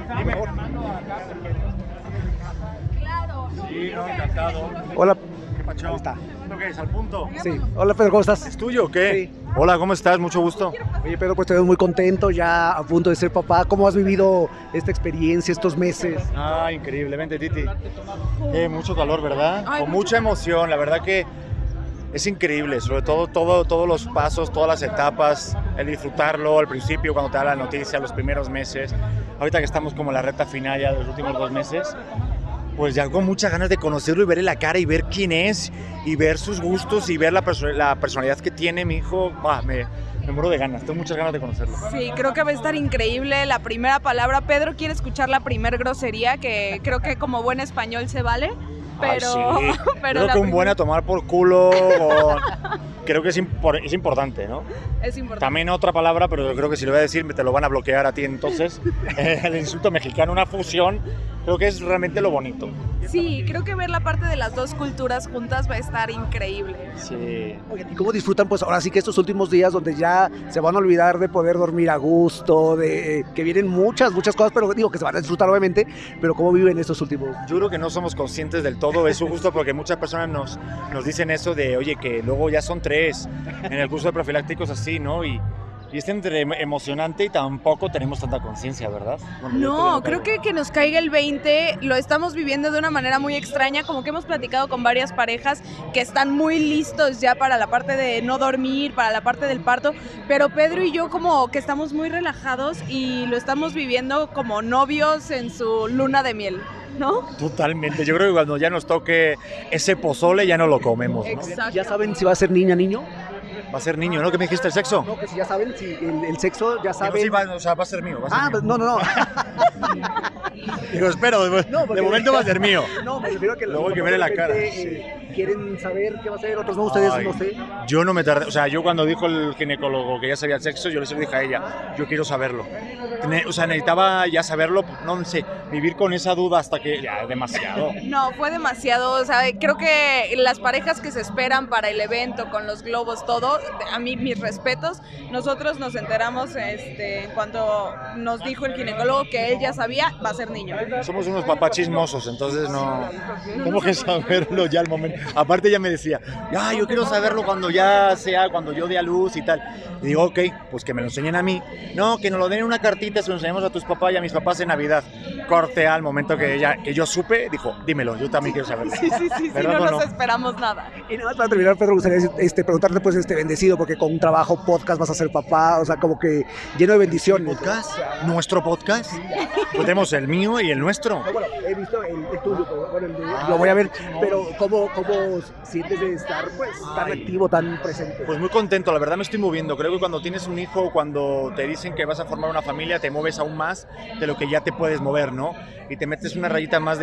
Dime. Sí, no, encantado. Hola. ¿Qué pacho? Ahí está. ¿Esto qué es? ¿Al punto? Sí. Hola Pedro, ¿cómo estás? ¿Es tuyo o qué? Sí. Hola, ¿cómo estás? Mucho gusto. Oye Pedro, pues te veo muy contento, ya a punto de ser papá. ¿Cómo has vivido esta experiencia, estos meses? Ah, increíblemente, Titi. Mucho calor, ¿verdad? Ay, Con mucho mucha emoción, la verdad que es increíble, sobre todo todos los pasos, todas las etapas, el disfrutarlo al principio, cuando te da la noticia, los primeros meses. Ahorita que estamos como en la recta final ya de los últimos 2 meses, pues ya con muchas ganas de conocerlo y verle la cara y ver quién es y ver sus gustos y ver la personalidad que tiene mi hijo. Me muero de ganas, tengo muchas ganas de conocerlo. Sí, creo que va a estar increíble la primera palabra. Pedro quiere escuchar la primer grosería, que creo que como buen español se vale, pero... Ay, sí. pero Creo que un buen a tomar por culo, creo que es importante, ¿no? es importante. También otra palabra, pero creo que si lo voy a decir te lo van a bloquear a ti entonces. El insulto mexicano, una fusión, creo que es realmente lo bonito. Sí, creo que ver la parte de las dos culturas juntas va a estar increíble. Sí. Oigan, ¿y cómo disfrutan pues ahora sí que estos últimos días donde ya se van a olvidar de poder dormir a gusto, de que vienen muchas cosas, pero digo que se van a disfrutar obviamente, pero cómo viven estos últimos? Yo creo que no somos conscientes del todo eso, justo porque muchas personas nos dicen eso de, oye, que luego ya son 3 en el curso de profilácticos así, ¿no? Y es entre emocionante y tampoco tenemos tanta conciencia, ¿verdad? Bueno, No, creo que nos caiga el 20, lo estamos viviendo de una manera muy extraña, como que hemos platicado con varias parejas que están muy listos ya para la parte de no dormir, para la parte del parto, pero Pedro y yo como que estamos muy relajados y lo estamos viviendo como novios en su luna de miel, ¿no? Totalmente, yo creo que cuando ya nos toque ese pozole ya no lo comemos, ¿no? Exacto. ¿Ya saben si va a ser niña, niño? Va a ser niño, ¿no? ¿Qué me dijiste, el sexo? No, que si ya saben, si el sexo ya saben... Sí, o sea, va a ser mío. Va a ser mío. Pues, no. Digo, espero, de momento va a ser mío. No, me refiero a que luego hay que verle la cara. Quieren saber qué va a ser, otros no, ustedes no sé. Yo no me tardé, o sea, yo cuando dijo el ginecólogo que ya sabía el sexo, yo le dije a ella, yo quiero saberlo. O sea, necesitaba ya saberlo, no sé, vivir con esa duda hasta que ya demasiado. No, fue demasiado, o sea, creo que las parejas que se esperan para el evento con los globos, todo, a mí mis respetos, nosotros nos enteramos cuando nos dijo el ginecólogo que él ya sabía, va a ser niño. Somos unos papás chismosos, entonces no, tengo que saberlo ya al momento. Aparte ella me decía, ya, yo quiero saberlo cuando ya sea, cuando yo dé a luz y tal. Y digo, ok, pues que me lo enseñen a mí. No, que nos lo den en una cartita, se lo enseñamos a tus papás y a mis papás en Navidad. Corte al momento que yo supe, dijo, dímelo, yo también quiero saberlo. Sí, no nos esperamos nada. Y nada más para terminar, Pedro, me gustaría preguntarte pues bendecido, porque con un trabajo, podcast, vas a ser papá, o sea, como que lleno de bendiciones. ¿Podcast? ¿Nuestro podcast? Pues tenemos el mío y el nuestro. No, bueno, he visto el tuyo, pero bueno, lo voy a ver, pero ¿cómo sientes de estar pues tan activo, tan presente? Pues muy contento, la verdad me estoy moviendo. Creo que cuando tienes un hijo, cuando te dicen que vas a formar una familia, te mueves aún más de lo que ya te puedes mover, ¿no? Y te metes una rayita más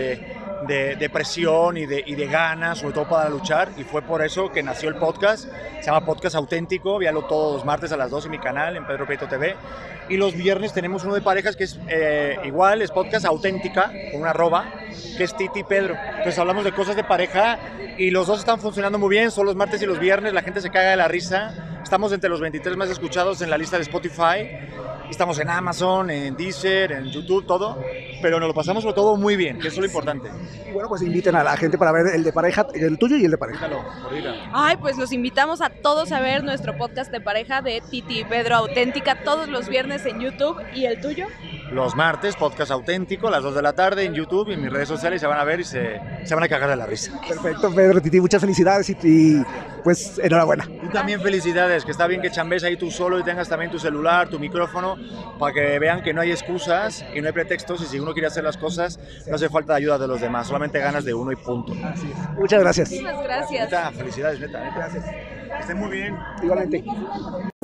de presión y de ganas, sobre todo para luchar, y fue por eso que nació el podcast. Se llama Podcast Auténtico, véalo todos los martes a las 2 en mi canal, en Pedro Prieto TV, y los viernes tenemos uno de parejas que es igual, es Podcast Auténtica, con una arroba, que es Titi y Pedro. Entonces hablamos de cosas de pareja y los dos están funcionando muy bien, son los martes y los viernes, la gente se caga de la risa. Estamos entre los 23 más escuchados en la lista de Spotify. Estamos en Amazon, en Deezer, en YouTube, todo. Pero nos lo pasamos sobre todo muy bien, que eso es lo importante. Y bueno, pues inviten a la gente para ver el de pareja, el tuyo y el de pareja. Ay, pues los invitamos a todos a ver nuestro podcast de pareja de Titi y Pedro Auténtica todos los viernes en YouTube. ¿Y el tuyo? Los martes, Podcast Auténtico, a las 2 de la tarde en YouTube y en mis redes sociales, se van a ver y se van a cagar de la risa. Perfecto, Pedro, Titi, muchas felicidades y pues enhorabuena. Y también felicidades, que está bien que chambes ahí tú solo y tengas también tu celular, tu micrófono, para que vean que no hay excusas y no hay pretextos, y si uno quiere hacer las cosas, no hace falta ayuda de los demás, solamente ganas de uno y punto. Así es. Muchas gracias. Muchas gracias. Neta, felicidades, neta. Gracias. Que estén muy bien. Igualmente.